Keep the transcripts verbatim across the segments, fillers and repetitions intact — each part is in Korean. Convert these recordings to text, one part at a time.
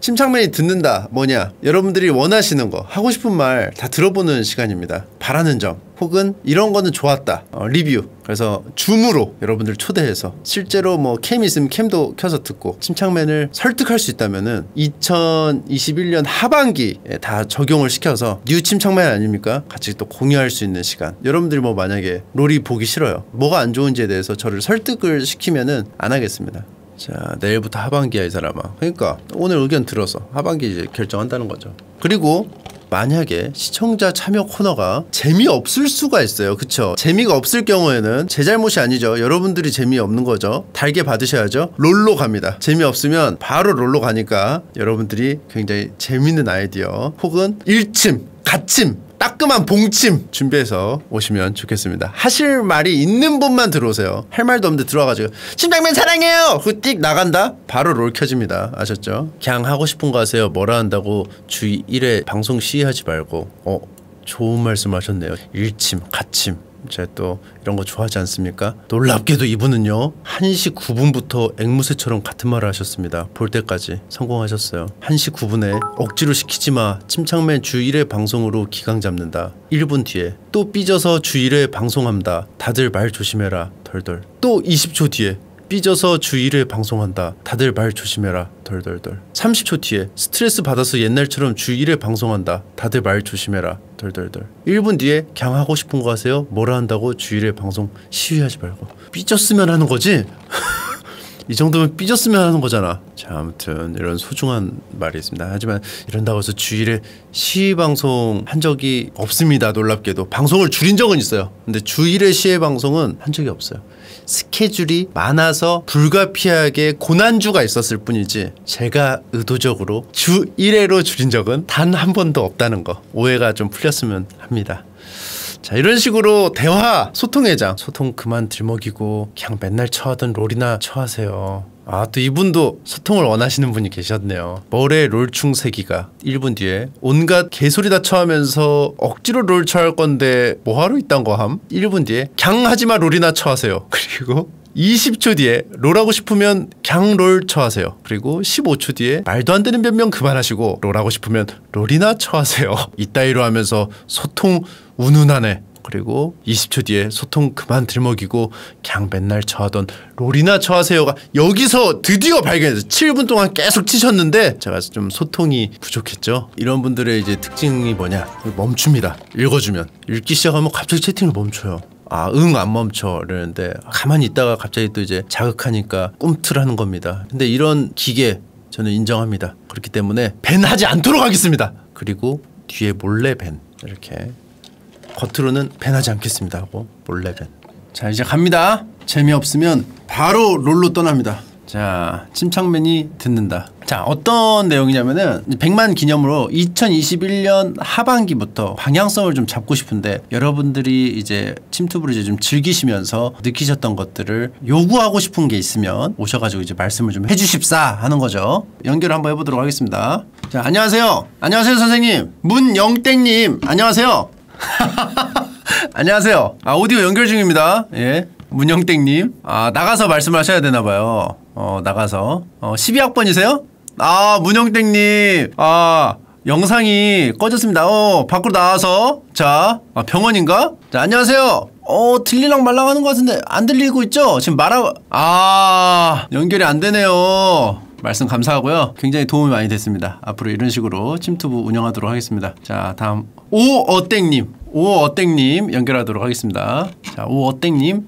침착맨이 듣는다 뭐냐, 여러분들이 원하시는 거, 하고 싶은 말 다 들어보는 시간입니다. 바라는 점 혹은 이런 거는 좋았다, 어, 리뷰. 그래서 줌으로 여러분들 초대해서 실제로 뭐 캠 있으면 캠도 켜서 듣고 침착맨을 설득할 수 있다면은 이천이십일 년 하반기에 다 적용을 시켜서 뉴 침착맨 아닙니까? 같이 또 공유할 수 있는 시간. 여러분들이 뭐 만약에 롤이 보기 싫어요, 뭐가 안 좋은지에 대해서 저를 설득을 시키면은 안 하겠습니다. 자, 내일부터 하반기야 이 사람아. 그러니까 오늘 의견 들어서 하반기 이제 결정한다는 거죠. 그리고 만약에 시청자 참여 코너가 재미없을 수가 있어요. 그쵸? 재미가 없을 경우에는 제 잘못이 아니죠. 여러분들이 재미없는 거죠. 달게 받으셔야죠. 롤로 갑니다. 재미없으면 바로 롤로 가니까 여러분들이 굉장히 재밌는 아이디어 혹은 일침, 갓침, 따끔한 봉침 준비해서 오시면 좋겠습니다. 하실 말이 있는 분만 들어오세요. 할 말도 없는데 들어와가지고 침착맨 사랑해요! 그 띡 나간다? 바로 롤 켜집니다. 아셨죠? 그냥 하고 싶은 거 하세요. 뭐라 한다고 주 일 회 방송 시위하지 말고. 어? 좋은 말씀 하셨네요. 일침, 갓침. 제가 또 이런 거 좋아하지 않습니까? 놀랍게도 이분은요 한 시 구 분부터 앵무새처럼 같은 말을 하셨습니다. 볼 때까지 성공하셨어요. 한 시 구 분에 억지로 시키지마, 침착맨 주 일 회 방송으로 기강 잡는다. 일 분 뒤에 또 삐져서 주 일 회 방송한다. 다들 말 조심해라. 덜덜. 또 이십 초 뒤에 삐져서 주 일 회 방송한다. 다들 말 조심해라. 덜덜덜. 삼십 초 뒤에 스트레스 받아서 옛날처럼 주 일 회 방송한다. 다들 말 조심해라. 덜덜덜. 일 분 뒤에 그냥 하고 싶은 거 하세요. 뭐라 한다고 주 일 회 방송 시위하지 말고. 삐졌으면 하는 거지? 이 정도면 삐졌으면 하는 거잖아. 자, 아무튼 이런 소중한 말이 있습니다. 하지만 이런다고 해서 주 일 회 시위 방송 한 적이 없습니다. 놀랍게도. 방송을 줄인 적은 있어요. 근데 주 일 회 시위 방송은 한 적이 없어요. 스케줄이 많아서 불가피하게 고난주가 있었을 뿐이지 제가 의도적으로 주 일 회로 줄인 적은 단 한 번도 없다는 거 오해가 좀 풀렸으면 합니다. 자, 이런 식으로 대화, 소통회장. 소통 그만 들먹이고 그냥 맨날 쳐하던 롤이나 쳐하세요. 아, 또 이분도 소통을 원하시는 분이 계셨네요. 머레 롤충세기가 일 분 뒤에 온갖 개소리 다 쳐하면서 억지로 롤 쳐할 건데 뭐하러 이딴 거 함? 일 분 뒤에 갱 하지마 롤이나 쳐하세요. 그리고 이십 초 뒤에 롤하고 싶으면 갱 롤 쳐하세요. 그리고 십오 초 뒤에 말도 안 되는 변명 그만하시고 롤하고 싶으면 롤이나 쳐하세요. 이따위로 하면서 소통 운운하네. 그리고 이십 초 뒤에 소통 그만 들먹이고 그냥 맨날 쳐하던 롤이나 쳐하세요가 여기서 드디어 발견했어요. 칠 분 동안 계속 치셨는데 제가 좀 소통이 부족했죠. 이런 분들의 이제 특징이 뭐냐, 멈춥니다. 읽어주면 읽기 시작하면 갑자기 채팅을 멈춰요. 아, 응, 안 멈춰 이러는데 가만히 있다가 갑자기 또 이제 자극하니까 꿈틀하는 겁니다. 근데 이런 기계 저는 인정합니다. 그렇기 때문에 밴하지 않도록 하겠습니다. 그리고 뒤에 몰래 밴, 이렇게 겉으로는 밴하지 않겠습니다 하고 몰래 밴. 자, 이제 갑니다. 재미없으면 바로 롤로 떠납니다. 자, 침착맨이 듣는다. 자, 어떤 내용이냐면은 백만 기념으로 이천이십일 년 하반기부터 방향성을 좀 잡고 싶은데 여러분들이 이제 침투브를 이제 좀 즐기시면서 느끼셨던 것들을 요구하고 싶은 게 있으면 오셔가지고 이제 말씀을 좀 해주십사 하는 거죠. 연결을 한번 해보도록 하겠습니다. 자, 안녕하세요. 안녕하세요 선생님. 문영땡님 안녕하세요. 안녕하세요. 아, 오디오 연결 중입니다. 예, 문영땡님. 아, 나가서 말씀을 하셔야 되나봐요. 어, 나가서. 어, 십이 학번이세요? 아, 문영땡님. 아, 영상이 꺼졌습니다. 어, 밖으로 나와서. 자, 아, 병원인가? 자, 안녕하세요. 어, 들리랑 말랑 하는 것 같은데 안 들리고 있죠? 지금 말하고. 아, 연결이 안 되네요. 말씀 감사하고요. 굉장히 도움이 많이 됐습니다. 앞으로 이런 식으로 침투부 운영하도록 하겠습니다. 자, 다음 오어땡님. 오어땡님 연결하도록 하겠습니다. 자, 오어땡님.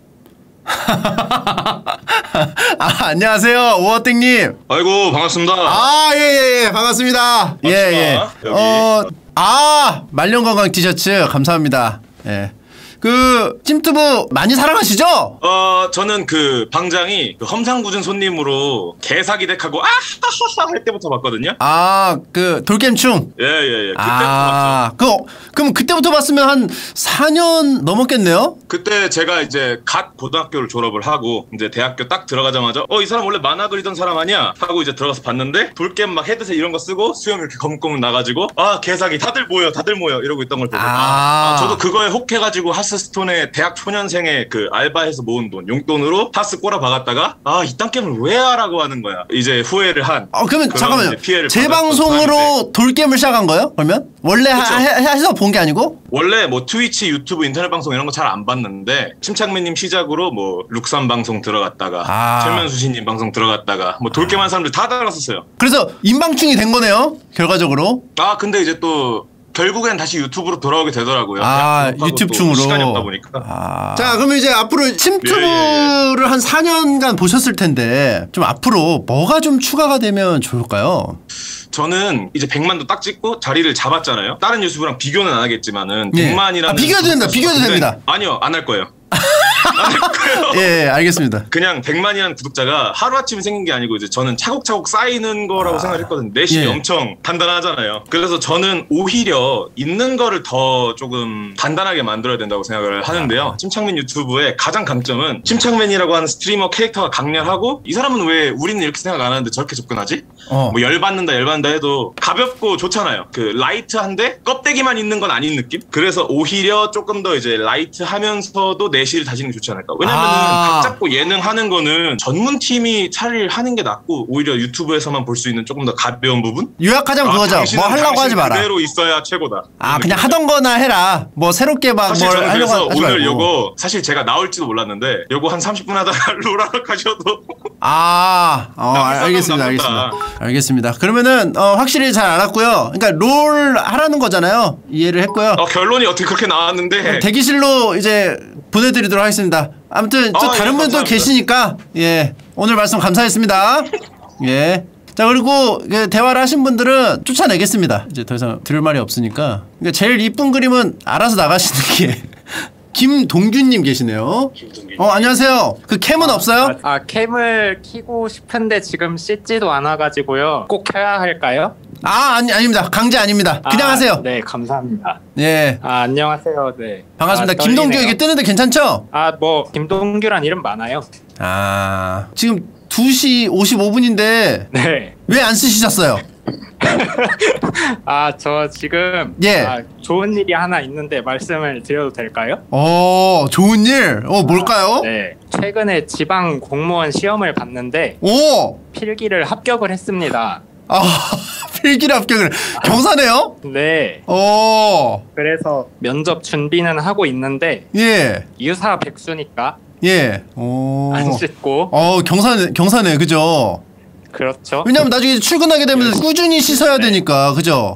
아, 안녕하세요 오어땡님. 아이고 반갑습니다. 아, 예예예 예, 반갑습니다. 예예 예. 어, 아, 말년건강 티셔츠 감사합니다. 예. 그 찜투부 많이 사랑하시죠? 어, 저는 그 방장이 그 험상궂은 손님으로 개사기 덱하고 아하하하 할 때부터 봤거든요. 아, 그 돌겜충. 예예예. 예. 그때부터 아, 봤죠. 그 그럼 그때부터 봤으면 한 사 년 넘었겠네요? 그때 제가 이제 갓 고등학교를 졸업을 하고 이제 대학교 딱 들어가자마자 어, 이 사람 원래 만화 그리던 사람 아니야? 하고 이제 들어가서 봤는데 돌겜 막 헤드셋 이런 거 쓰고 수염 이렇게 검검 나가지고 아, 개사기 다들 모여 다들 모여 이러고 있던 걸 보고 아, 아, 아 저도 그거에 혹해가지고 핫 하스스톤에 대학 초년생의 그 알바해서 모은 돈, 용돈으로 하스 꼬라 박았다가 아 이딴 게임을 왜 하라고 하는 거야. 이제 후회를 한. 어 그러면 잠깐만요. 제 방송으로 돌게임을 시작한 거예요? 그러면 원래 하, 해서 본 게 아니고? 원래 뭐 트위치, 유튜브, 인터넷 방송 이런 거 잘 안 봤는데 침착맨님 시작으로 뭐 룩삼 방송 들어갔다가 아. 철면수신님 방송 들어갔다가 뭐 돌게임한 사람들 다 들어갔었어요. 그래서 인방충이 된 거네요. 결과적으로. 아 근데 이제 또 결국엔 다시 유튜브로 돌아오게 되더라고요. 아 유튜브 충으로. 시간이 없다 보니까. 아. 자 그러면 이제 앞으로 침투부를 예, 예. 한 사 년간 보셨을 텐데 좀 앞으로 뭐가 좀 추가가 되면 좋을까요? 저는 이제 백만도 딱 찍고 자리를 잡았잖아요. 다른 유튜브랑 비교는 안 하겠지만은 예. 백만이라는 아, 비교도 된다. 비교도 됩니다. 아니요 안 할 거예요. 안 할 거예요. 예, 예 알겠습니다. 그냥 백만이라는 구독자가 하루아침에 생긴 게 아니고 이제 저는 차곡차곡 쌓이는 거라고 아, 생각했거든요. 내심이 예. 엄청 단단하잖아요. 그래서 저는 오히려 있는 거를 더 조금 단단하게 만들어야 된다고 생각을 하는데요. 침착맨 유튜브의 가장 강점은 침착맨이라고 하는 스트리머 캐릭터가 강렬하고 이 사람은 왜 우리는 이렇게 생각 안 하는데 저렇게 접근하지? 어. 뭐 열받는다 열받는다 해도 가볍고 좋잖아요. 그 라이트한데 껍데기만 있는 건 아닌 느낌? 그래서 오히려 조금 더 이제 라이트하면서도 내실을 다지는 게 좋지 않을까. 왜냐면은 아. 각 잡고 예능 하는 거는 전문팀이 차라리 하는 게 낫고 오히려 유튜브에서만 볼 수 있는 조금 더 가벼운 부분? 요약하자면 아, 그거죠. 뭐 하려고 하지 마라. 그대로 있어야 최고다. 아 그냥 하던 거나 해라. 뭐 새롭게 막 사실 뭘 저는 하려고 그래서 하지 오늘 말고. 요거 사실 제가 나올지도 몰랐는데 요거 한 삼십 분 하다가 롤하러 가셔도 아 어, 알겠습니다. 알겠습니다. 알겠습니다. 그러면은 어, 확실히 잘 알았고요. 그러니까 롤 하라는 거잖아요. 이해를 했고요. 어, 결론이 어떻게 그렇게 나왔는데 대기실로 이제 보내드리도록 하겠습니다. 아무튼 또 아, 다른 예, 분도 감사합니다. 계시니까 예 오늘 말씀 감사했습니다. 예. 자 그리고 대화를 하신 분들은 쫓아내겠습니다. 이제 더 이상 들을 말이 없으니까. 그러니까 제일 이쁜 그림은 알아서 나가시는 게 김동균님 계시네요. 어 안녕하세요. 그 캠은 아, 없어요? 아, 아 캠을 켜고 싶은데 지금 씻지도 않아가지고요. 꼭 켜야 할까요? 아 아니 아닙니다. 강제 아닙니다. 그냥 아, 하세요. 네 감사합니다. 예. 아 안녕하세요. 네 반갑습니다. 아, 김동규 떨리네요. 이게 뜨는데 괜찮죠? 아 뭐 김동규란 이름 많아요. 아 지금 두 시 오십오 분인데 네. 왜 안 쓰시셨어요? 아 저 지금 예. 아, 좋은 일이 하나 있는데 말씀을 드려도 될까요? 어 좋은 일. 어 뭘까요? 아, 네. 최근에 지방 공무원 시험을 봤는데 오. 필기를 합격을 했습니다. 아 필기를 합격을 경사네요? 네. 오. 그래서 면접 준비는 하고 있는데 예. 유사 백수니까 예. 오. 안 씻고 어 경사네 경사네 그죠? 그렇죠. 왜냐면 나중에 출근하게 되면 꾸준히 씻어야 되니까 그죠?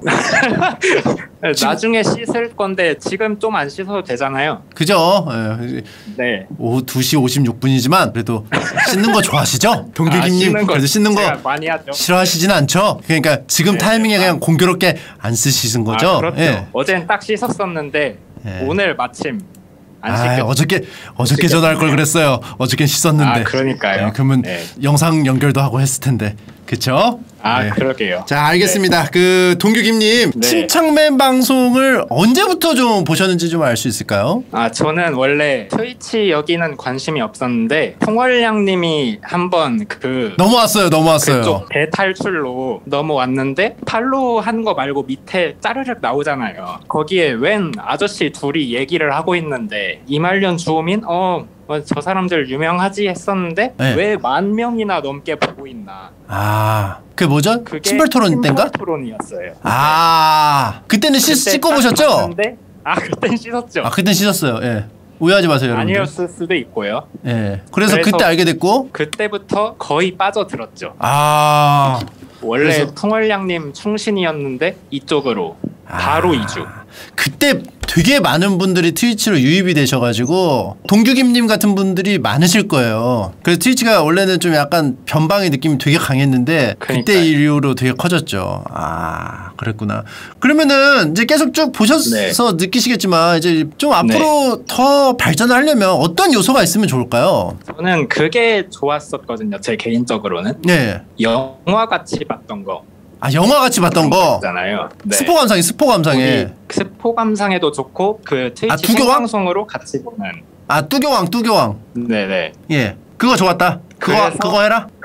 나중에 씻을 건데 지금 좀 안 씻어도 되잖아요. 그죠? 예. 네. 오후 두 시 오십육 분이지만 그래도 씻는 거 좋아하시죠? 동규기님 아, 그래도 씻는 거 많이 하죠. 싫어하시진 않죠? 그러니까 지금 네. 타이밍에 그냥 공교롭게 안 쓰시는 거죠? 아, 그렇죠. 예. 어젠 딱 씻었었는데 예. 오늘 마침 안 아, 씻겼어요. 어저께 어저께 전화할 걸 그랬어요. 어저께 씻었는데. 아, 그러니까요. 예, 그러면 네. 영상 연결도 하고 했을 텐데. 그쵸? 아 네. 그러게요. 자 알겠습니다. 네. 그 동규김님 네. 침착맨 방송을 언제부터 좀 보셨는지 좀 알 수 있을까요? 아 저는 원래 트위치 여기는 관심이 없었는데 통월량님이 한번 그 넘어왔어요. 넘어왔어요. 그쪽 대탈출로 넘어왔는데 팔로우 한 거 말고 밑에 짜르륵 나오잖아요. 거기에 웬 아저씨 둘이 얘기를 하고 있는데 이말년 주호민 어 저 사람들 유명하지 했었는데 네. 왜 만 명이나 넘게 보고 있나. 아, 그게 뭐죠? 그게 신발 토론 때인가? 신발 토론이었어요. 아, 그때는 씻, 그때 씻고 딱 보셨죠? 봤는데, 아 그땐 씻었죠. 아, 그땐 씻었어요. 예. 오해하지 마세요, 여러분들. 아니었을 수도 있고요. 예. 그래서, 그래서 그때 알게 됐고. 그때부터 거의 빠져들었죠. 아. 원래 그래서- 풍월량님 충신이었는데 이쪽으로 바로 아, 이주. 그때 되게 많은 분들이 트위치로 유입이 되셔가지고 동규김님 같은 분들이 많으실 거예요. 그래서 트위치가 원래는 좀 약간 변방의 느낌이 되게 강했는데 그때 그러니까요. 이후로 되게 커졌죠. 아 그랬구나. 그러면은 이제 계속 쭉 보셔서 네. 느끼시겠지만 이제 좀 앞으로 더 발전을 하려면 어떤 요소가 있으면 좋을까요? 저는 그게 좋았었거든요. 제 개인적으로는 네. 영화 같이 봤던 거. 아 영화 같이 봤던 거. 있잖아요. 네. 스포 감상이 스포 감상에. 거기 스포 감상에도 좋고 그 트위치 아, 두교왕? 생방송으로 같이 보는. 아 뚜교왕 뚜교왕. 네네. 예. 그거 좋았다. 그거 그래서- 그거 해라.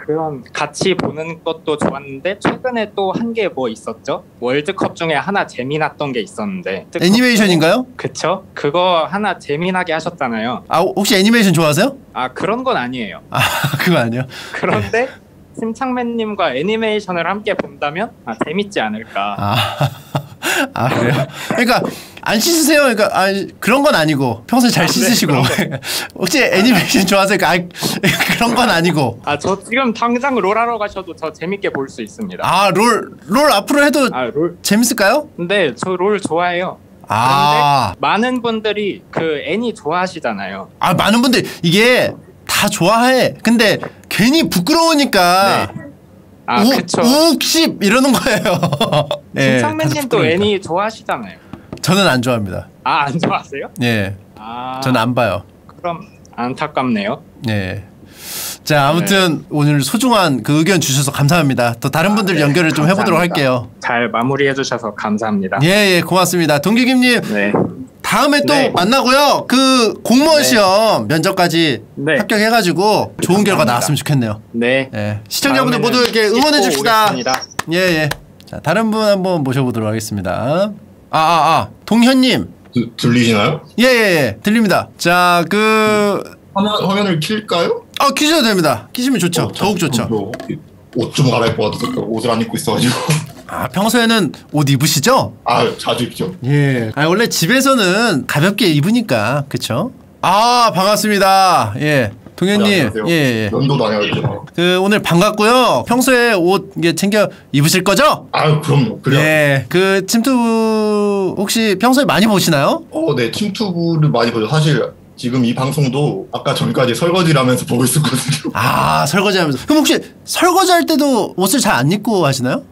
그런 같이 보는 것도 좋았는데 최근에 또 한 게 뭐 있었죠? 월드컵 중에 하나 재미났던 게 있었는데 애니메이션인가요? 그쵸? 그거 하나 재미나게 하셨잖아요. 아 혹시 애니메이션 좋아하세요? 아 그런 건 아니에요. 아 그거 아니요. 그런데 침착맨님과 애니메이션을 함께 본다면 아, 재밌지 않을까. 아, 아 그래요? 그러니까 안 씻으세요? 그러니까 아, 그런 건 아니고 평소에 잘 아, 씻으시고 네, 혹시 애니메이션 좋아하세요? 아, 그런 건 아니고. 아 저 지금 당장 롤하러 가셔도 저 재밌게 볼 수 있습니다. 아 롤 롤 앞으로 해도 아, 롤. 재밌을까요? 근데 저 롤 좋아해요. 아, 그런데 많은 분들이 그 애니 좋아하시잖아요. 아 많은 분들 이게 다 좋아해. 근데 괜히 부끄러우니까 네. 아 우, 그쵸. 우욱십 이러는 거예요. 예, 김창맨님도 부끄러우니까. 애니 좋아하시잖아요. 저는 안 좋아합니다. 아 안 좋아하세요? 예, 아 저는 안 봐요. 그럼 안타깝네요. 예. 자 아무튼 네. 오늘 소중한 그 의견 주셔서 감사합니다. 또 다른 분들 아, 네. 연결을 좀 감사합니다. 해보도록 할게요. 잘 마무리해 주셔서 감사합니다. 예예 예, 고맙습니다. 동기김님. 네. 다음에 또 네. 만나고요. 그 공무원 네. 시험 면접까지 네. 합격해가지고 좋은 감사합니다. 결과 나왔으면 좋겠네요. 네. 예. 시청자분들 모두 이렇게 응원해 줍시다. 예예. 예. 자 다른 분 한번 모셔보도록 하겠습니다. 아아 아, 아. 동현님. 드, 들리시나요? 예예예 예, 예. 들립니다. 자 그 화면 화면을 킬까요? 아 키셔도 됩니다. 키시면 좋죠. 어, 더욱 좋죠. 옷 좀 갈아입고 와서 옷을 안 입고 있어가지고. 아 평소에는 옷 입으시죠? 아 자주 입죠. 예. 아 원래 집에서는 가볍게 입으니까 그쵸? 아 반갑습니다. 예. 동현님. 네, 예, 예. 면도 다녀야죠. 그 오늘 반갑고요. 평소에 옷 이게 챙겨 입으실 거죠? 아 그럼요. 그래요. 예. 그 침투부 혹시 평소에 많이 보시나요? 어, 네 침투부를 많이 보죠. 사실. 지금 이 방송도 아까 전까지 설거지를 하면서 보고 있었거든요. 아 설거지 하면서. 그럼 혹시 설거지 할 때도 옷을 잘 안 입고 하시나요?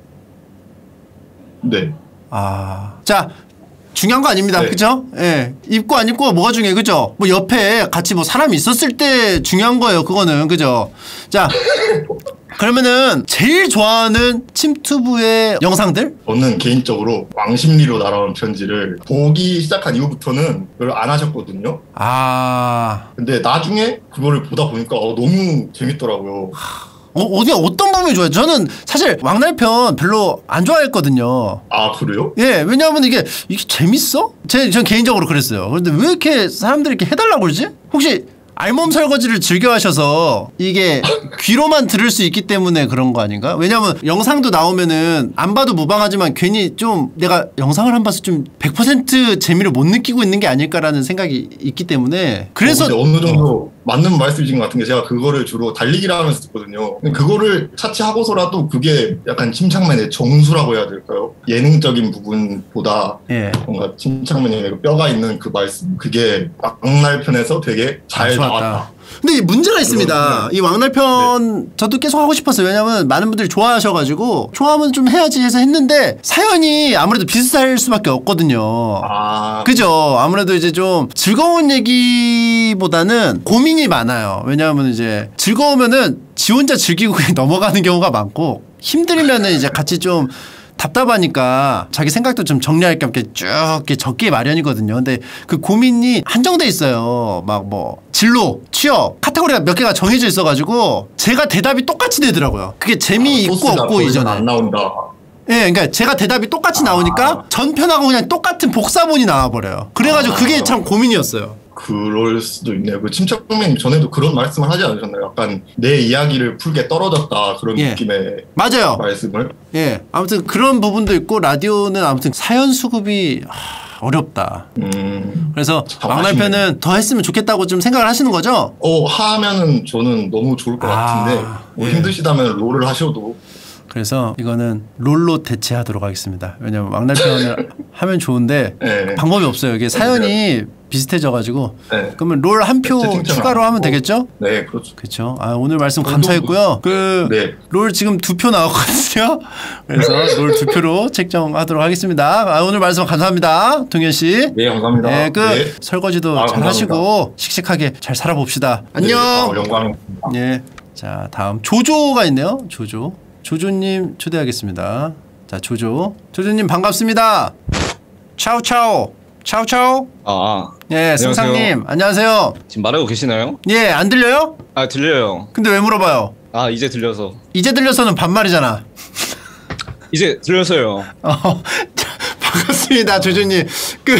네. 아. 자 중요한 거 아닙니다. 네. 그죠? 예. 입고 안 입고 뭐가 중요해. 그죠? 뭐 옆에 같이 뭐 사람이 있었을 때 중요한 거예요. 그거는. 그죠? 자. 그러면은 제일 좋아하는 침투부의 영상들? 저는 개인적으로 왕십리로 날아온 편지를 보기 시작한 이후부터는 별로 안 하셨거든요. 아. 근데 나중에 그거를 보다 보니까 어, 너무 재밌더라고요. 어, 어디 어떤 부분이 좋아요? 저는 사실 왕날편 별로 안 좋아했거든요. 아 그래요? 예, 왜냐하면 이게 이게 재밌어? 제 전 개인적으로 그랬어요. 그런데 왜 이렇게 사람들이 이렇게 해달라고 그러지? 혹시 알몸 설거지를 즐겨 하셔서 이게 귀로만 들을 수 있기 때문에 그런 거 아닌가? 왜냐면 영상도 나오면은 안 봐도 무방하지만 괜히 좀 내가 영상을 안 봐서 좀 백 퍼센트 재미를 못 느끼고 있는 게 아닐까라는 생각이 있기 때문에 그래서 어, 어느 정도 맞는 말씀이신 것 같은 게 제가 그거를 주로 달리기를 하면서 듣거든요. 그거를 차치하고서라도 그게 약간 침착맨의 정수라고 해야 될까요? 예능적인 부분보다 예. 뭔가 침착맨의 뼈가 있는 그 말씀 그게 왕날편에서 되게 잘 아, 나왔다. 근데 문제가 있습니다. 이 왕날편 네. 저도 계속 하고 싶었어요. 왜냐면 많은 분들이 좋아하셔가지고 좋아하면 좀 해야지 해서 했는데 사연이 아무래도 비슷할 수밖에 없거든요. 아... 그죠? 아무래도 이제 좀 즐거운 얘기보다는 고민이 많아요. 왜냐하면 이제 즐거우면은 지 혼자 즐기고 그냥 넘어가는 경우가 많고 힘들면은 이제 같이 좀 답답하니까 자기 생각도 좀 정리할 겸 이렇게 쭉 이렇게 적기 마련이거든요. 근데 그 고민이 한정돼 있어요. 막 뭐 진로, 취업, 카테고리가 몇 개가 정해져 있어가지고 제가 대답이 똑같이 되더라고요. 그게 재미있고 아, 없고 이전에. 안 나온다. 예, 그러니까 제가 대답이 똑같이 아. 나오니까 전편하고 그냥 똑같은 복사본이 나와버려요. 그래가지고 아. 그게 참 고민이었어요. 그럴 수도 있네요. 그 침착맨님 전에도 그런 말씀을 하지 않으셨나요? 약간 내 이야기를 풀게 떨어졌다 그런 예. 느낌의 맞아요. 말씀을. 예, 아무튼 그런 부분도 있고 라디오는 아무튼 사연 수급이 하, 어렵다. 음, 그래서 왕날편은 더 했으면 좋겠다고 좀 생각을 하시는 거죠? 어 하면은 저는 너무 좋을 것 아, 같은데 뭐 예. 힘드시다면 롤을 하셔도. 그래서 이거는 롤로 대체하도록 하겠습니다. 왜냐면 왕날편을 하면 좋은데 네. 방법이 없어요. 이게 사연이 네. 비슷해져가지고 네. 그러면 롤 한 표 추가로 하면 되겠죠? 네, 그렇죠. 그렇죠. 아 오늘 말씀 감사했고요. 그 롤 네. 지금 두 표 나왔거든요. 그래서 롤 두 표로 책정하도록 하겠습니다. 아, 오늘 말씀 감사합니다, 동현 씨. 네, 감사합니다. 네, 그 네. 설거지도 아, 잘 감사합니다. 하시고 씩씩하게 잘 살아봅시다. 안녕. 네, 어, 영광입니다. 네, 자 다음 조조가 있네요. 조조. 조조님 초대하겠습니다. 자 조조. 조조님 반갑습니다. 차오차오. 차오차오. 아, 아. 예, 승상님 안녕하세요. 지금 말하고 계시나요? 예, 안 들려요? 아 들려요. 근데 왜 물어봐요? 아 이제 들려서. 이제 들려서는 반말이잖아. 이제 들려서요. 어, 자, 반갑습니다, 조조님. 그,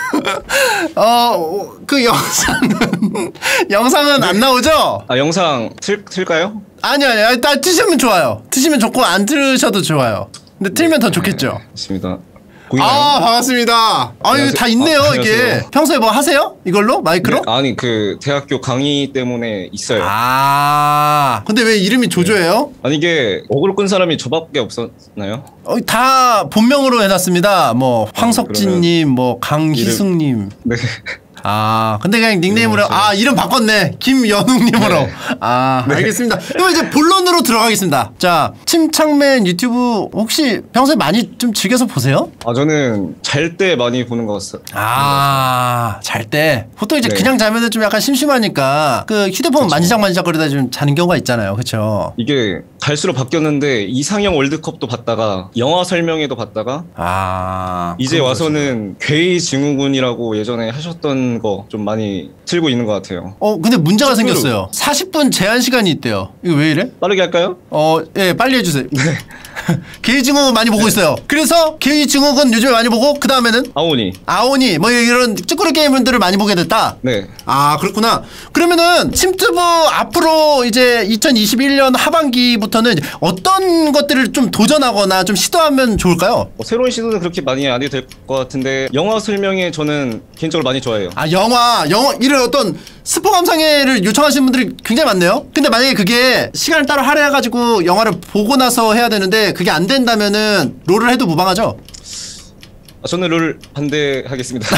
어, 그 영상은, 영상은 네. 안 나오죠? 아, 영상 틀, 틀까요? 아니요, 아니요. 일단 트시면 좋아요. 트시면 좋고, 안 틀으셔도 좋아요. 근데 틀면 네. 더 좋겠죠? 좋습니다. 아, 반갑습니다. 아, 이거 다 있네요, 아, 이게. 평소에 뭐 하세요? 이걸로? 마이크로? 네, 아니, 그, 대학교 강의 때문에 있어요. 아, 근데 왜 이름이 조조예요? 네. 아니, 이게, 어그로 끈 사람이 저밖에 없었나요? 어, 다 본명으로 해놨습니다. 뭐, 황석진님, 아, 뭐, 강희승님. 이름... 네. 아, 근데 그냥 닉네임으로, 아, 이름 바꿨네. 김연웅님으로. 네. 아, 네. 알겠습니다. 그럼 이제 본론으로 들어가겠습니다. 자, 침착맨 유튜브 혹시 평소에 많이 좀 즐겨서 보세요? 아, 저는 잘 때 많이 보는 것 같아요. 아, 잘 때. 보통 이제 네. 그냥 자면은 좀 약간 심심하니까 그 휴대폰 그쵸. 만지작만지작 거리다 좀 자는 경우가 있잖아요. 그쵸? 이게 갈수록 바뀌었는데 이상형 월드컵도 봤다가 영화 설명회도 봤다가 아, 이제 와서는 괴의 증후군이라고 예전에 하셨던 거 좀 많이 틀고 있는 것 같아요. 어 근데 문제가 생겼어요. 사십 분 제한 시간이 있대요. 이거 왜 이래? 빠르게 할까요? 어, 예, 빨리 해주세요. 네. 괴의 증후군 많이 보고 있어요. 그래서 괴의 증후군 요즘에 많이 보고 그 다음에는 아오니 아오니 뭐 이런 쭈꾸루 게임들을 많이 보게 됐다. 네. 아 그렇구나. 그러면은 침투브 앞으로 이제 이천이십일 년 하반기부터는 어떤 것들을 좀 도전하거나 좀 시도하면 좋을까요? 뭐 새로운 시도는 그렇게 많이 안 해도 될 것 같은데 영화 설명회 저는 개인적으로 많이 좋아해요. 아 영화 영화 이런 어떤 스포 감상회를 요청하시는 분들이 굉장히 많네요. 근데 만약에 그게 시간을 따로 할애해가지고 영화를 보고 나서 해야 되는데 그게 안 된다면은 롤을 해도 무방하죠? 아, 저는 롤 반대하겠습니다.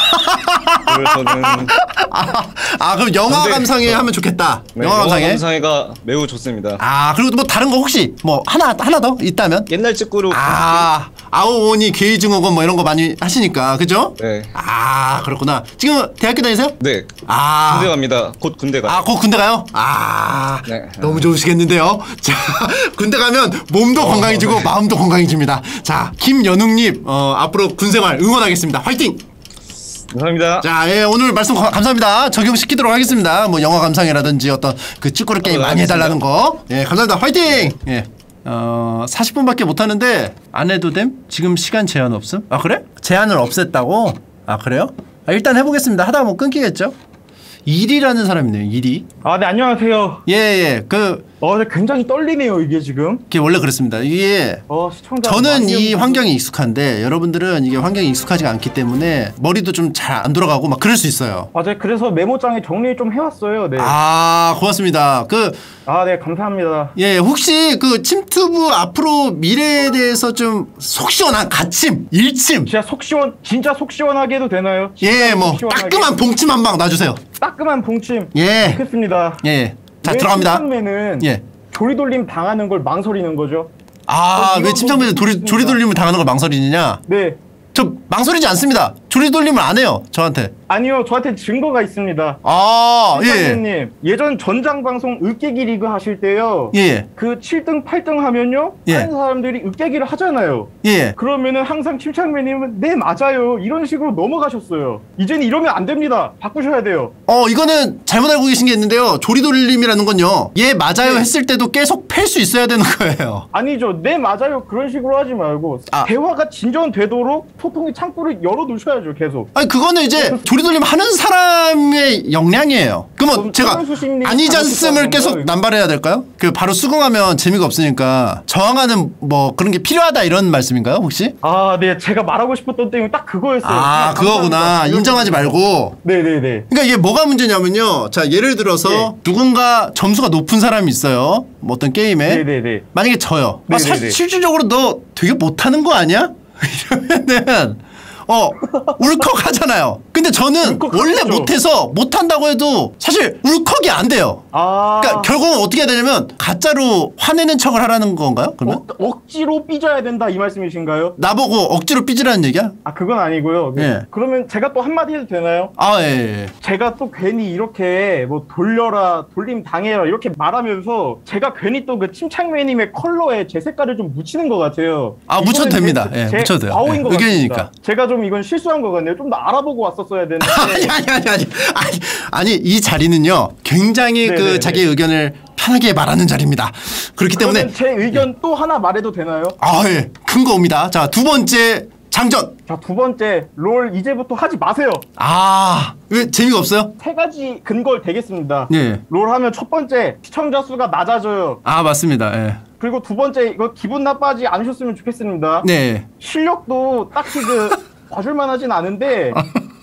롤 저는 아, 아 그럼 영화 반대, 감상회 저... 하면 좋겠다. 네, 영화 감상회. 영화 감상회가 매우 좋습니다. 아 그리고 뭐 다른 거 혹시 뭐 하나 하나 더 있다면? 옛날 찌꾸루. 아 아오오니 괴의 증후군 뭐 이런 거 많이 하시니까 그죠? 네. 아 그렇구나. 지금 대학교 다니세요? 네. 아 군대 갑니다. 곧 군대 가요. 아 곧 군대 가요? 아 네. 너무 좋으시겠는데요. 자 군대 가면 몸도 어, 건강해지고 네. 마음도 건강해집니다. 자 김연웅님 어 앞으로 군생활 응원하겠습니다. 화이팅! 감사합니다. 자, 예, 오늘 말씀 가, 감사합니다. 적용시키도록 하겠습니다. 뭐 영화 감상이라든지 어떤 그 찌꾸루 게임 어, 많이 해달라는 거. 예, 감사합니다. 화이팅! 예. 어, 사십 분밖에 못 하는데 안 해도 됨? 지금 시간 제한 없음? 아, 그래? 제한을 없앴다고? 아, 그래요? 아, 일단 해보겠습니다. 하다가 뭐 끊기겠죠? 일이라는 사람이네요. 일이. 아, 네, 안녕하세요. 예, 예. 그 어, 네, 굉장히 떨리네요, 이게 지금. 이게 원래 그렇습니다. 이게 어, 시청자 저는 이 환경이 익숙한데 여러분들은 이게 환경이 익숙하지가 않기 때문에 머리도 좀 잘 안 돌아가고 막 그럴 수 있어요. 맞아요. 그래서 메모장에 정리 좀 해왔어요. 네. 아, 고맙습니다. 그 아, 네, 감사합니다. 예, 혹시 그 침투브 앞으로 미래에 대해서 좀 속 시원한 가침, 일침. 진짜 속 시원, 진짜 속 시원하게 해도 되나요? 예, 뭐 따끔한 봉침 한 방 놔주세요. 따끔한 봉침. 예. 좋겠습니다. 예. 자, 들어갑니다. 침착맨은 예. 조리돌림 당하는 걸 망설이는 거죠. 아, 왜 침착맨은 조리, 조리돌림을 당하는 걸 망설이느냐? 네. 저 망설이지 않습니다. 조리돌림을 안 해요, 저한테. 아니요, 저한테 증거가 있습니다. 아, 예. 님 예전 전장방송 으깨기 리그 하실 때요. 예. 그 칠 등, 팔 등 하면요. 예. 다른 사람들이 으깨기를 하잖아요. 예. 그러면은 항상 침착맨님은 네, 맞아요. 이런 식으로 넘어가셨어요. 이제는 이러면 안 됩니다. 바꾸셔야 돼요. 어, 이거는 잘못 알고 계신 게 있는데요. 조리돌림이라는 건요. 예, 맞아요. 네. 했을 때도 계속 팰 수 있어야 되는 거예요. 아니죠. 네, 맞아요. 그런 식으로 하지 말고 아. 대화가 진전되도록 소통의 창구를 열어두셔야죠. 계속. 아니 그거는 이제 조리돌림 하는 사람의 역량이에요. 그러면 제가 아니잖음을 계속 남발해야 될까요? 그 바로 수긍하면 재미가 없으니까 저항하는 뭐 그런 게 필요하다 이런 말씀인가요 혹시? 아, 네. 제가 말하고 싶었던 내용이 딱 그거였어요. 아, 그거구나. 인정하지 말고. 네네네. 그러니까 이게 뭐가 문제냐면요. 자, 예를 들어서 네. 누군가 점수가 높은 사람이 있어요. 뭐 어떤 게임에. 네네네. 만약에 저요. 아, 사, 실질적으로 너 되게 못하는 거 아니야? 이러면은 어 울컥 하잖아요. 근데 저는 원래 못해서 못한다고 해도 사실 울컥이 안 돼요. 아 그러니까 결국은 어떻게 해야 되냐면 가짜로 화내는 척을 하라는 건가요? 그러면? 어, 억지로 삐져야 된다 이 말씀이신가요? 나보고 억지로 삐지라는 얘기야? 아 그건 아니고요. 예. 그러면 제가 또 한마디 해도 되나요? 아 예, 예. 제가 또 괜히 이렇게 뭐 돌려라 돌림 당해라 이렇게 말하면서 제가 괜히 또 그 침착맨님의 컬러에 제 색깔을 좀 묻히는 것 같아요. 아 묻혀도 됩니다. 제, 예, 제 묻혀도 돼요. 과오인 예, 것 의견이니까. 같습니다. 제가 좀 이건 실수한 것 같네요. 좀 더 알아보고 왔었어야 되는데. 아니 아니 아니 아니 아니 아니 이 자리는요 굉장히 네네네. 그 자기의 의견을 편하게 말하는 자리입니다. 그렇기 때문에 제 의견 예. 또 하나 말해도 되나요? 아, 예. 큰 거 옵니다. 자, 두 번째 장전. 자, 두 번째 롤 이제부터 하지 마세요. 아, 왜 재미가 없어요? 세 가지 근거를 대겠습니다. 예. 롤 하면 첫 번째 시청자 수가 낮아져요. 아, 맞습니다. 예. 그리고 두 번째 이거 기분 나빠하지 않으셨으면 좋겠습니다. 네. 실력도 딱히 그 봐줄만 하진 않은데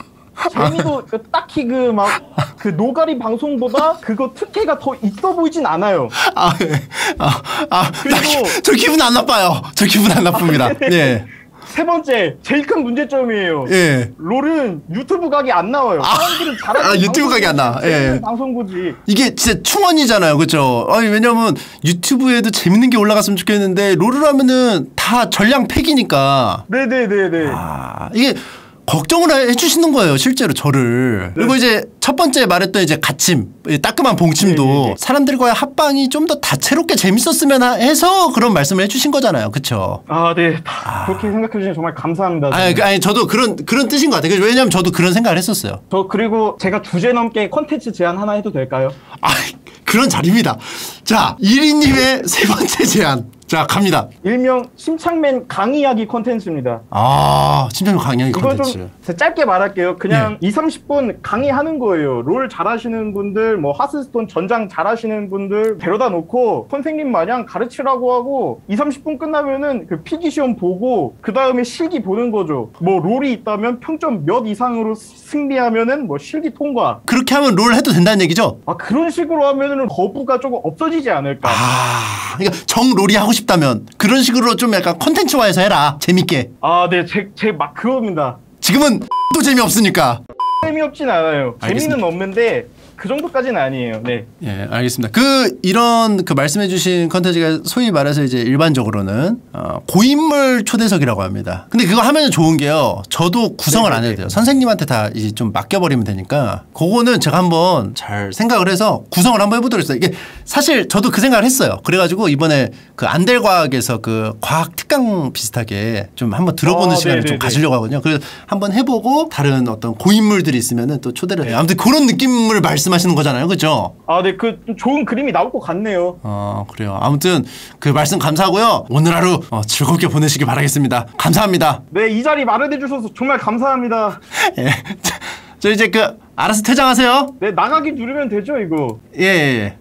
재미도 그 딱히 그 막 그 노가리 방송보다 그거 특혜가 더 있어 보이진 않아요. 아, 예. 아, 아, 그리고 나, 저 기분 안 나빠요. 저 기분 안 나쁩니다. 아, 네. 예. 세 번째 제일 큰 문제점이에요. 예. 롤은 유튜브 각이 안 나와요. 아, 사람들은 잘하는 아, 유튜브 각이 안 나와. 예. 방송국이 이게 진짜 충원이잖아요, 그렇죠? 아니 왜냐면 유튜브에도 재밌는 게 올라갔으면 좋겠는데 롤을 하면은 다 전량 팩이니까. 네네네네. 아, 이게 걱정을 해주시는 거예요, 실제로 저를. 네. 그리고 이제 첫 번째 말했던 이제 갓침, 따끔한 봉침도 네네네. 사람들과의 합방이 좀 더 다채롭게 재밌었으면 해서 그런 말씀을 해주신 거잖아요, 그렇죠? 아, 네. 아. 그렇게 생각해 주시면 정말 감사합니다. 아니, 아니, 저도 그런 그런 뜻인 것 같아요. 왜냐면 저도 그런 생각을 했었어요. 저 그리고 제가 주제 넘게 컨텐츠 제안 하나 해도 될까요? 아, 그런 자리입니다. 자, 이리님의 세 번째 제안. 자, 갑니다. 일명 심창맨 강의하기 콘텐츠입니다. 아, 심창맨 강의하기 콘텐츠. 이거 좀 짧게 말할게요. 그냥 네. 이삼십 분 강의하는 거예요. 롤 잘하시는 분들, 뭐 하스스톤 전장 잘하시는 분들 데려다 놓고 선생님 마냥 가르치라고 하고 이삼십 분 끝나면은 그 필기시험 보고 그 다음에 실기 보는 거죠. 뭐 롤이 있다면 평점 몇 이상으로 승리하면은 뭐 실기 통과. 그렇게 하면 롤 해도 된다는 얘기죠? 아, 그런 식으로 하면은 거부가 조금 없어지지 않을까. 아, 그러니까 정 롤이 하고 싶다면 그런 식으로 좀 약간 컨텐츠화해서 해라. 재밌게. 아, 네. 제, 제 막 그겁니다. 지금은 또 재미없으니까. 재미없진 않아요. 알겠습니다. 재미는 없는데 그 정도까지는 아니에요. 네. 예, 알겠습니다. 그 이런 그 말씀해주신 컨텐츠가 소위 말해서 이제 일반적으로는 어, 고인물 초대석이라고 합니다. 근데 그거 하면 좋은 게요. 저도 구성을 안 해도 돼요. 선생님한테 다 이제 좀 맡겨버리면 되니까 그거는 제가 한번 잘 생각을 해서 구성을 한번 해보도록 했어요. 이게 사실 저도 그 생각을 했어요. 그래가지고 이번에 그 안델과학에서 그 과학 특강 비슷하게 좀 한번 들어보는 아, 시간을 네네네. 좀 가지려고 하거든요. 그래서 한번 해보고 다른 어떤 고인물들이 있으면은 또 초대를 해요. 아무튼 그런 느낌을 말씀 하시는 거잖아요, 그죠? 아, 네, 그 좋은 그림이 나올 것 같네요. 어, 그래요. 아무튼 그 말씀 감사하고요. 오늘 하루 어, 즐겁게 보내시기 바라겠습니다. 감사합니다. 네, 이 자리 마련해 주셔서 정말 감사합니다. 예, 저 이제 그 알아서 퇴장하세요. 네, 나가기 누르면 되죠, 이거. 예, 예.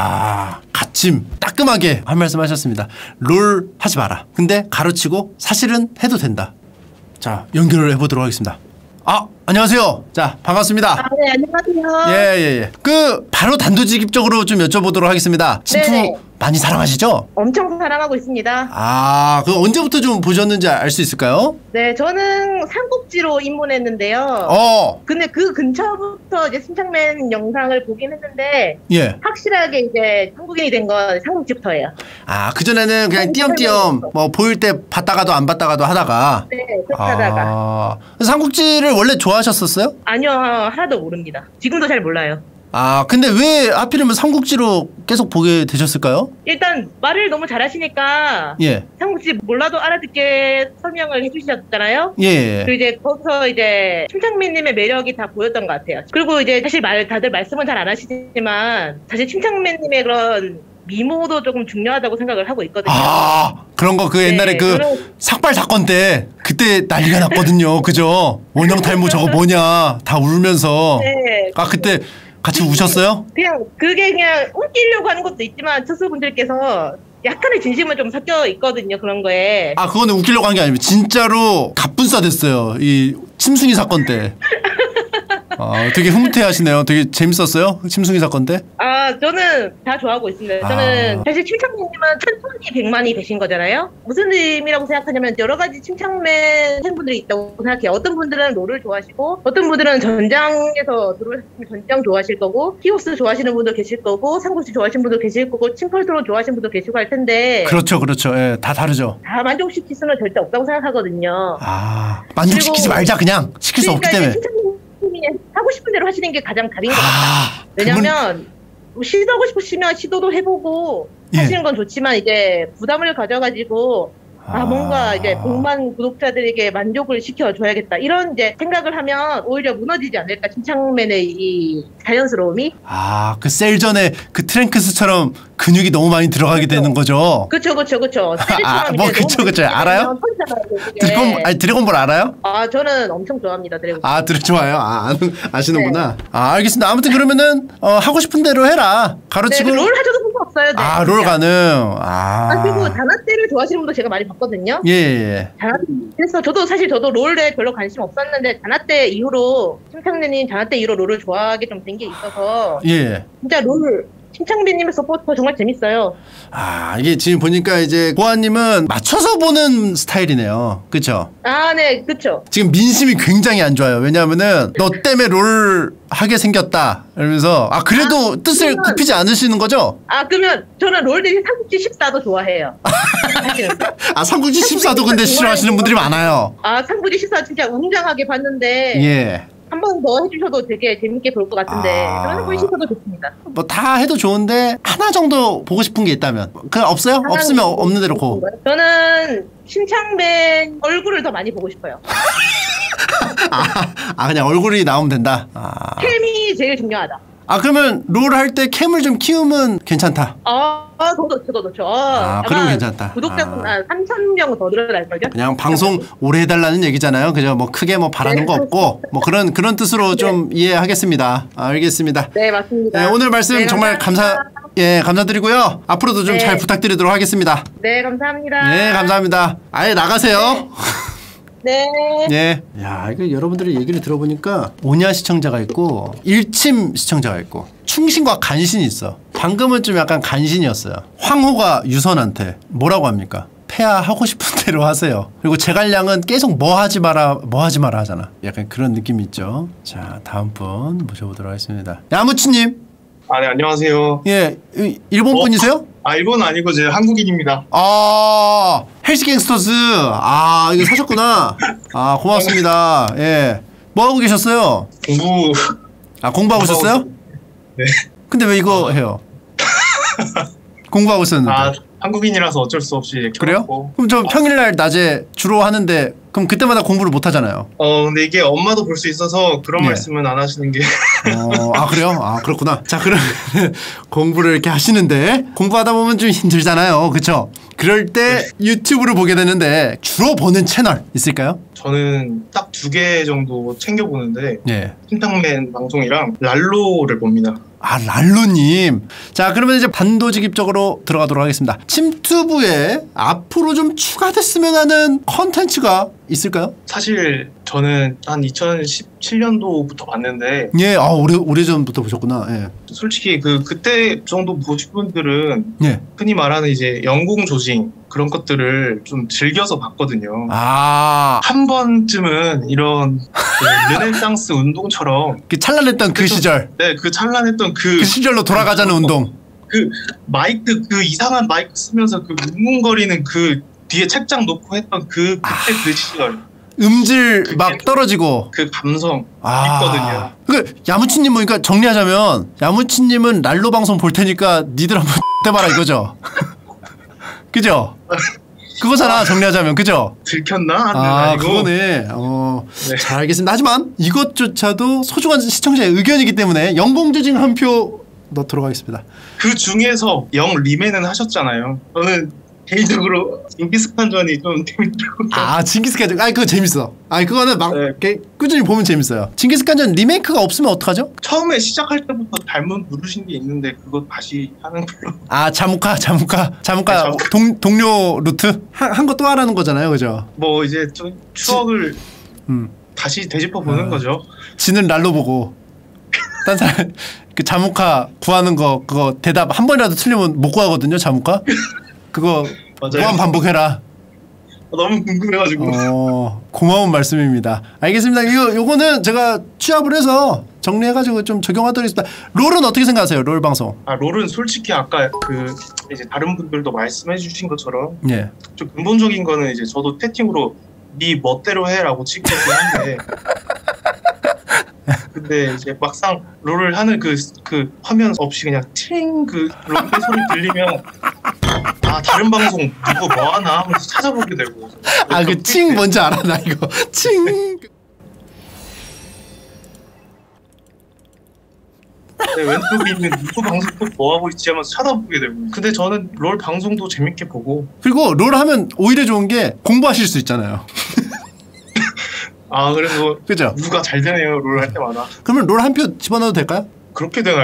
야, 갓침 따끔하게 한 말씀 하셨습니다. 롤 하지 마라. 근데 가르치고 사실은 해도 된다. 자, 연결을 해보도록 하겠습니다. 아, 안녕하세요. 자, 반갑습니다. 아, 네, 안녕하세요. 예, 예, 예. 그 바로 단도직입적으로 좀 여쭤보도록 하겠습니다. 침투 네네. 많이 사랑하시죠? 엄청 사랑하고 있습니다. 아, 그 언제부터 좀 보셨는지 알 수 있을까요? 네, 저는 삼국지로 입문했는데요. 어, 근데 그 근처부터 이제 심창맨 영상을 보긴 했는데 예. 확실하게 이제 한국인이 된 건 삼국지부터예요. 아, 그전에는 그냥 띄엄띄엄 뭐 보일 때 봤다가도 안 봤다가도 하다가. 네, 그렇게 하다가. 아, 삼국지를 원래 좋아하셨었어요? 아니요, 하나도 모릅니다. 지금도 잘 몰라요. 아, 근데 왜 하필이면 삼국지로 계속 보게 되셨을까요? 일단 말을 너무 잘하시니까 예. 삼국지 몰라도 알아듣게 설명을 해주셨잖아요. 예. 그리고 이제 거기서 이제 침착맨님의 매력이 다 보였던 것 같아요. 그리고 이제 사실 말 다들 말씀은 잘 안 하시지만 사실 침착맨님의 그런 미모도 조금 중요하다고 생각을 하고 있거든요. 아, 그런 거 그 옛날에 네, 그 그런- 삭발 사건 때 그때 난리가 났거든요. 그죠? 원형 탈모 저거 뭐냐 다 울면서. 네. 아, 그때 같이 우셨어요? 그냥 그게 그냥 웃기려고 하는 것도 있지만 투수분들께서 약간의 진심은 좀 섞여 있거든요. 그런 거에. 아, 그거는 웃기려고 한 게 아니고 진짜로 갑분싸 됐어요. 이 침순이 사건 때. 아, 되게 흐뭇해하시네요. 되게 재밌었어요? 침순이 사건 때? 아, 저는 다 좋아하고 있습니다. 저는 아. 사실 침착맨님은 천천히 백만이 되신 거잖아요. 무슨 의미라고 생각하냐면 여러 가지 침착맨 팬분들이 있다고 생각해요. 어떤 분들은 롤을 좋아하시고 어떤 분들은 전장에서 들어오셨으면 전장 좋아하실 거고 히오스 좋아하시는 분도 계실 거고 삼국지 좋아하시는 분도 계실 거고 침펄트로 좋아하시는 분도 계시고 할 텐데 그렇죠, 그렇죠. 예, 다 다르죠. 다 만족시킬 수는 절대 없다고 생각하거든요. 아, 만족시키지 그리고- 말자 그냥. 시킬 수 없기 때문에. 침착맨님이 하고 싶은 대로 하시는 게 가장 답인 것 같아요. 아, 왜냐면 뭐 시도하고 싶으시면 시도도 해보고 예. 하시는 건 좋지만 이제 부담을 가져가지고 아, 뭔가 이제 백만 구독자들에게 만족을 시켜줘야겠다 이런 이제 생각을 하면 오히려 무너지지 않을까, 침착맨의 이 자연스러움이. 아, 그 셀전에 그 트랭크스처럼 근육이 너무 많이 들어가게 그쵸. 되는 거죠. 그쵸 그쵸 그쵸. 아, 뭐 그쵸 그쵸 알아요? 드래곤 아니 드래곤볼 알아요? 아, 저는 엄청 좋아합니다 드래곤. 아, 드래 좋아요. 아, 아는, 아시는구나. 네. 아, 알겠습니다. 아무튼 그러면은 어, 하고 싶은 대로 해라. 가로치고. 네, 롤 하셔도 상관없어요. 네, 아, 롤 가능. 아. 아, 그리고 다나떼를 좋아하시는 분도 제가 많이 봤거든요. 예, 예. 다나떼. 그래서 저도 사실 저도 롤에 별로 관심 없었는데 다나떼 이후로 침착맨님 다나떼 이후로 롤을 좋아하게 좀 된 게 있어서. 예. 진짜 롤 침착맨님의 서포터 정말 재밌어요. 아, 이게 지금 보니까 이제 고아님은 맞춰서 보는 스타일이네요. 그쵸? 아, 네, 그쵸. 지금 민심이 굉장히 안 좋아요. 왜냐하면은 너 때문에 롤 하게 생겼다 이러면서 아 그래도 아, 뜻을 그러면, 굽히지 않으시는 거죠? 아, 그러면 저는 롤 대신 삼국지 십사도 좋아해요. 사실은. 아, 삼국지 십사도 근데 싫어하시는 분들이 많아요. 아, 삼국지 십사 진짜 웅장하게 봤는데 예. 한 번 더 해주셔도 되게 재밌게 볼 것 같은데 아. 저는 삼국지 십사도 좋습니다. 뭐 다 해도 좋은데 하나 정도 보고 싶은 게 있다면 그 없어요? 없으면 없는 대로 고. 저는 침착맨 얼굴을 더 많이 보고 싶어요. 아, 아 그냥 얼굴이 나오면 된다. 아, 캠이 제일 중요하다. 아 그러면 롤 할 때 캠을 좀 키우면 괜찮다. 아, 저도 저도 저도. 아, 그럼 괜찮다. 구독자분 아. 한 삼천 명 더 늘어날걸요? 그냥 방송 오래 해달라는 얘기잖아요. 그죠? 뭐 크게 뭐 바라는 거 없고 뭐 그런 그런 뜻으로 좀 네. 이해하겠습니다. 아, 알겠습니다. 네, 맞습니다. 네, 오늘 말씀 네, 정말 감사 예 감사드리고요. 앞으로도 좀 잘 네. 부탁드리도록 하겠습니다. 네, 감사합니다. 네, 감사합니다. 아예 나가세요. 네. 예. 야, 이거 여러분들의 얘기를 들어보니까 오냐 시청자가 있고 일침 시청자가 있고 충신과 간신이 있어. 방금은 좀 약간 간신이었어요. 황호가 유선한테 뭐라고 합니까? 폐하 하고 싶은 대로 하세요. 그리고 제갈량은 계속 뭐 하지 마라 뭐 하지 마라 하잖아. 약간 그런 느낌이 있죠. 자, 다음 분 모셔보도록 하겠습니다. 야무치님. 아, 네, 안녕하세요. 예, 이- 일본 어? 분이세요? 아, 일본 아니고 제 한국인입니다. 아, 헬스 갱스터즈. 아, 이거 사셨구나. 아, 고맙습니다. 예. 뭐 하고 계셨어요? 공부. 아, 공부하고 있었어요? 네. 근데 왜 이거 해요? 공부하고 있었는데. 아, 한국인이라서 어쩔 수 없이 이렇게 그래요? 켜놓고. 그럼 저 평일날 낮에 주로 하는데 그럼 그때마다 공부를 못 하잖아요. 어, 근데 이게 엄마도 볼 수 있어서 그런 네. 말씀은 안 하시는 게. 어, 아 그래요? 아 그렇구나. 자 그럼 공부를 이렇게 하시는데 공부하다 보면 좀 힘들잖아요, 그렇죠? 그럴 때 유튜브를 보게 되는데 주로 보는 채널 있을까요? 저는 딱 두 개 정도 챙겨보는데 예. 침착맨 방송이랑 랄로를 봅니다. 아 랄로님. 자 그러면 이제 단도직입적으로 들어가도록 하겠습니다. 침투부에 앞으로 좀 추가됐으면 하는 컨텐츠가 있을까요? 사실 저는 한 이천십칠 년도부터 봤는데 예, 아 오래 오래 전부터 보셨구나. 예. 솔직히 그 그때 정도 보신 분들은 예. 흔히 말하는 이제 영공 조징 그런 것들을 좀 즐겨서 봤거든요. 아, 한 번쯤은 이런 그 르네상스 운동처럼 그 찬란했던 그 그래서- 시절, 네, 그 찬란했던 그, 그 시절로 돌아가자는 운동. 그 마이크 그 이상한 마이크 쓰면서 그 웅웅거리는 그 뒤에 책장 놓고 했던 그 그때 그 시절 음질 그게- 막 떨어지고. 그 감성 아, 있거든요. 그 야무치님 보니까 정리하자면 야무치님은 랄로 방송 볼 테니까 니들 한번 해봐라 이거죠. 그죠? 그거잖아 정리하자면 그죠? 들켰나? 아 아니고 그거네. 어, 네. 잘 알겠습니다. 하지만 이것조차도 소중한 시청자의 의견이기 때문에 영공조징 한 표 넣도록 하겠습니다. 그 중에서 영 리맨은 하셨잖아요. 저는 개인적으로 징기스칸전이 좀 재밌더라고요. 아 징기스칸전, 아 그거 재밌어. 아 그거는 막 네. 이렇게 꾸준히 보면 재밌어요. 징기스칸전 리메이크가 없으면 어떡하죠? 처음에 시작할 때부터 잘못 누르신 게 있는데 그거 다시 하는 걸로. 아 자무카 자무카 자무카 네, 자무카. 동, 동료 루트 한 거 또 하라는 거잖아요, 그죠? 뭐 이제 좀 추억을 음. 다시 되짚어 보는 아. 거죠. 지는 랄로 보고 딴 사람 그 자무카 구하는 거 그거 대답 한 번이라도 틀리면 못 구하거든요, 자무카. 그거 맞아요. 무한 반복해라. 너무 궁금해가지고. 어, 고마운 말씀입니다. 알겠습니다. 이거 요거는 제가 취합을 해서 정리해가지고 좀 적용하도록 하겠습니다. 롤은 어떻게 생각하세요? 롤 방송. 아 롤은 솔직히 아까 그 이제 다른 분들도 말씀해주신 것처럼 예. 좀 근본적인 거는 이제 저도 채팅으로 네 멋대로 해라고 치긴 한데 근데 이제 막상 롤을 하는 그 그 화면 없이 그냥 팅 그 롤 소리 들리면 아 아 다른 방송 누구 뭐 하나 하면서 찾아보게 되고. 아 그 칭 뭔지 알아 나 이거 칭. 네, 왼쪽에 있는 누구 방송 또 뭐 하고 있지 하면서 찾아보게 되고. 근데 저는 롤 방송도 재밌게 보고. 그리고 롤 하면 오히려 좋은 게 공부하실 수 있잖아요. 아 그래서 그죠? 누가 잘 되네요 롤 할 때마다. 그러면 롤 한 표 집어넣어도 될까요? 그렇게 되나요?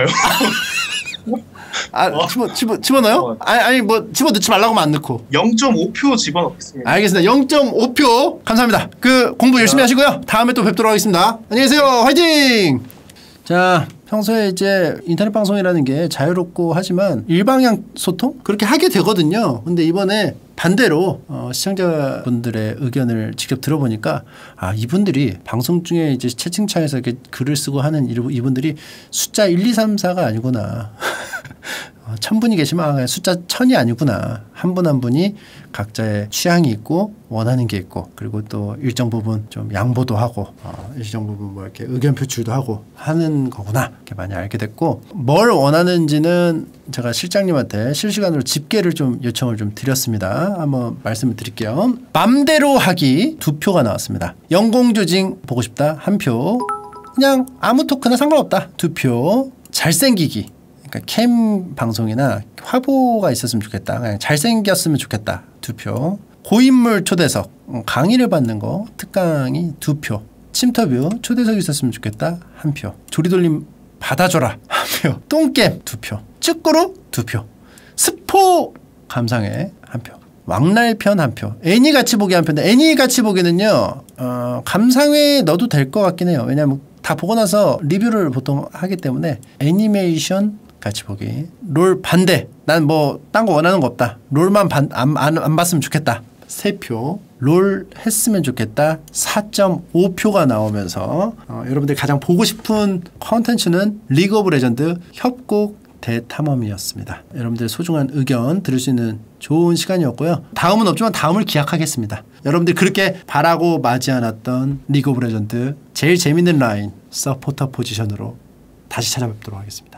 아 어. 집어 집어 집어넣어요? 어. 아니 아니 뭐 집어 넣지 말라고 하면 안 넣고. 영 점 오 표 집어넣겠습니다. 알겠습니다. 영 점 오 표 감사합니다. 그 공부 열심히 하시고요. 다음에 또 뵙도록 하겠습니다. 안녕히 계세요. 화이팅! 자, 평소에 이제 인터넷 방송이라는 게 자유롭고 하지만 일방향 소통? 그렇게 하게 되거든요. 근데 이번에 반대로 어, 시청자분들의 의견을 직접 들어보니까 아 이분들이 방송 중에 이제 채팅창에서 이렇게 글을 쓰고 하는 이분들이 숫자 일, 이, 삼, 사가 아니구나. 천 분이 계시면 숫자 천이 아니구나. 한 분 한 분이 각자의 취향이 있고 원하는 게 있고 그리고 또 일정 부분 좀 양보도 하고 어, 일정 부분 뭐 이렇게 의견 표출도 하고 하는 거구나. 이렇게 많이 알게 됐고 뭘 원하는지는 제가 실장님한테 실시간으로 집계를 좀 요청을 좀 드렸습니다. 한번 말씀을 드릴게요. 맘대로 하기 두 표가 나왔습니다. 영공조징 보고 싶다 한 표. 그냥 아무 토크나 상관없다 두 표. 잘생기기 그러니까 캠 방송이나 화보가 있었으면 좋겠다. 그냥 잘생겼으면 좋겠다. 두 표. 고인물 초대석 강의를 받는 거 특강이 두 표. 침터뷰 초대석이 있었으면 좋겠다. 한 표. 조리돌림 받아줘라. 한 표. 똥겜 두 표. 쭈꾸루 두 표. 스포 감상회 한 표. 왕날편 한 표. 애니 같이 보기 한 표인데 애니 같이 보기는요. 어, 감상회에 넣어도 될 것 같긴 해요. 왜냐하면 다 보고 나서 리뷰를 보통 하기 때문에 애니메이션 같이 보기. 롤 반대. 난 뭐 딴 거 원하는 거 없다. 롤만 반, 안, 안, 안 봤으면 좋겠다. 세 표. 롤 했으면 좋겠다. 사 점 오 표가 나오면서 어, 여러분들이 가장 보고 싶은 컨텐츠는 리그 오브 레전드 협곡 대탐험이었습니다. 여러분들의 소중한 의견 들을 수 있는 좋은 시간이었고요. 다음은 없지만 다음을 기약하겠습니다. 여러분들이 그렇게 바라고 맞이 않았던 리그 오브 레전드 제일 재밌는 라인 서포터 포지션으로 다시 찾아뵙도록 하겠습니다.